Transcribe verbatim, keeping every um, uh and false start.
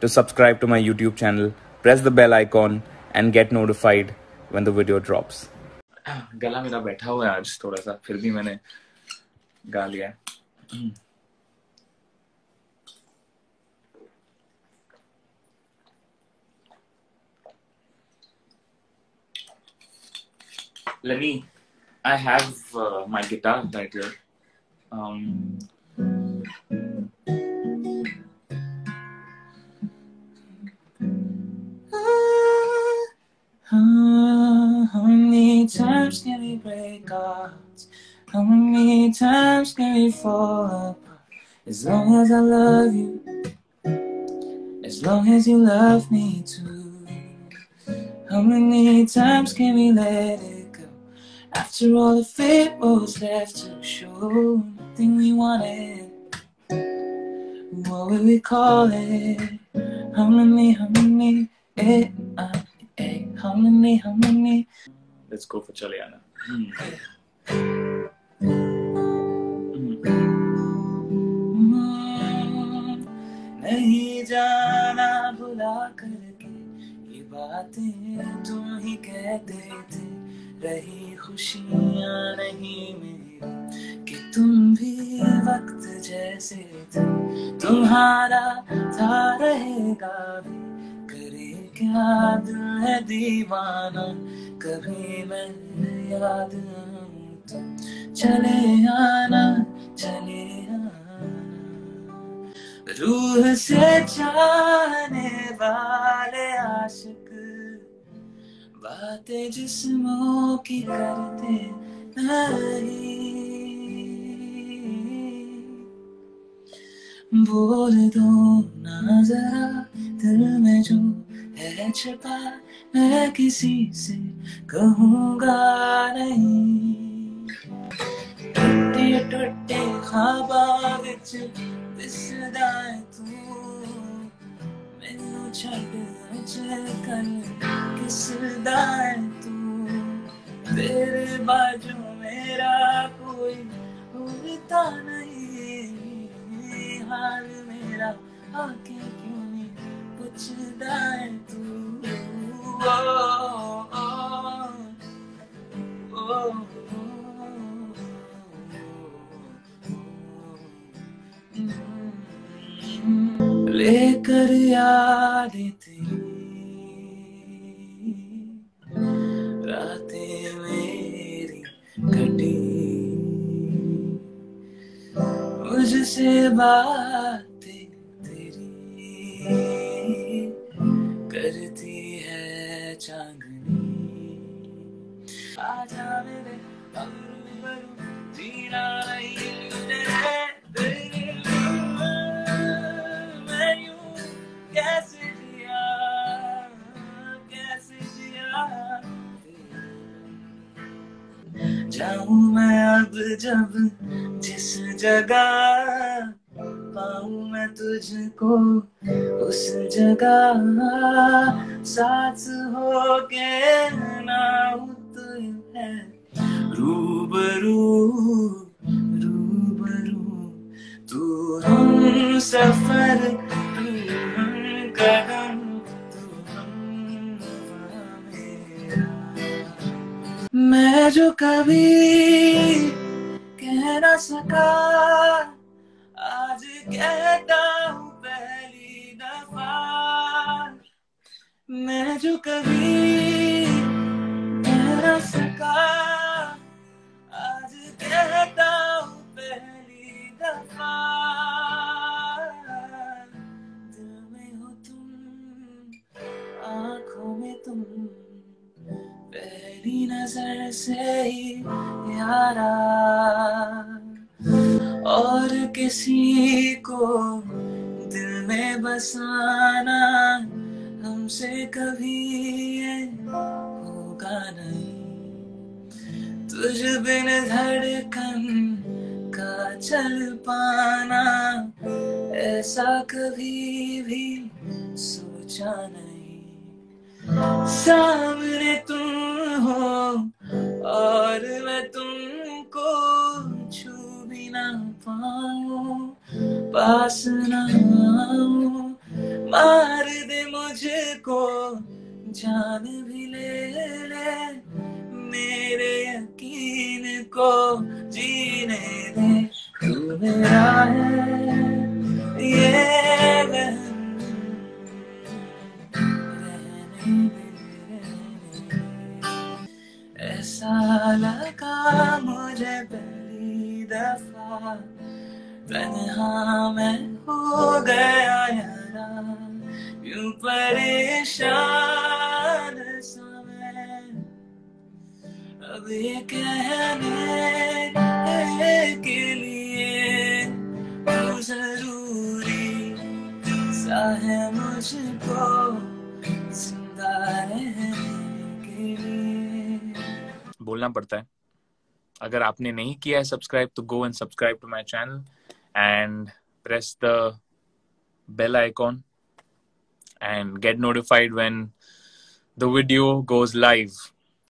to subscribe to my YouTube channel, press the bell icon and get notified when the video drops. गला मेरा बैठा हुआ है आज थोड़ा सा, फिर भी मैंने गा लिया. Let me. I have uh, my guitar right here. Um, How many times can we break our hearts? How many times can we fall apart? As long as I love you, as long as you love me too. How many times can we let it go? After all the fate was left to show, nothing we wanted. What will we call it? How many, how many, eh, uh, eh, how many, how many? Let's go for Chale Aana. Mm. Mm. नहीं जाना भुला करके ये बातें तुम ही कहते थे, रही खुशियाँ नहीं मेरी कि तुम भी वक्त जैसे थे. तुम्हारा था रहेगा भी, करे क्या दिल है दीवाना, कभी मैं याद आऊं तो चले आना, चले आना. रूह से चाहने वाले आशिक बातें जिस्मों की करते नहीं. बोल दो ना जरा दिल में जो है छिपा, मैं किसी से कहूँगा नहीं. टूटे टूटे ख्वाबां विच दिसदा है तू, मैनू छड्ड अजकल किसदा है तू. तेरे बाजू मेरा कोई होता नहीं, हाल मेरा आके क्यों नहीं पूछदा है तू. ओ, ओ, ओ, ओ, लेकर यादें तेरी रातें मेरी कटी, मुझसे बातें तेरी करती है चांदनी. आजा मेरे अमरू जीना नहीं तेरे, मैं यूं कैसे जिया, कैसे जिया. जाऊं मैं अब जब जिस जगह, पाऊं मैं तुझको उस जगह, साथ हो के ना तो है रूबरू रूबरू. तू हम सफर, तू हम कदम, तू हम मेरा. मैं जो कभी कह ना सका, आज कहता हूँ पहली दफा. मैं जो कभी कह ना सका, आज कहता हूँ पहली दफा. दिल में हो तुम, आँखों में तुम, पहली नजर से ही यारा. और किसी को दिल में बसाना हमसे कभी ये होगा नहीं. तुझ बिन धड़कन का चल पाना ऐसा कभी भी सोचा नहीं. सामने तुम हो और मैं तुमको छू भी ना पाऊं, पास ना आऊं, मार दे मुझको, जान भी ले ले, मेरे यकीन को जीने दे। तू मेरा है ये वहम, रहने दे, ऐसा लगा मुझे पहली दफा, तन्हा मैं हो गया यारा, यूं परेशान सा मैं, अब ये कहने के लिए तू जरूरी सा है मुझको, जिंदा रहने के लिए। बोलना पड़ता है। अगर आपने नहीं किया है सब्सक्राइब तो go and subscribe to my channel and press the bell icon and get notified when the video goes live.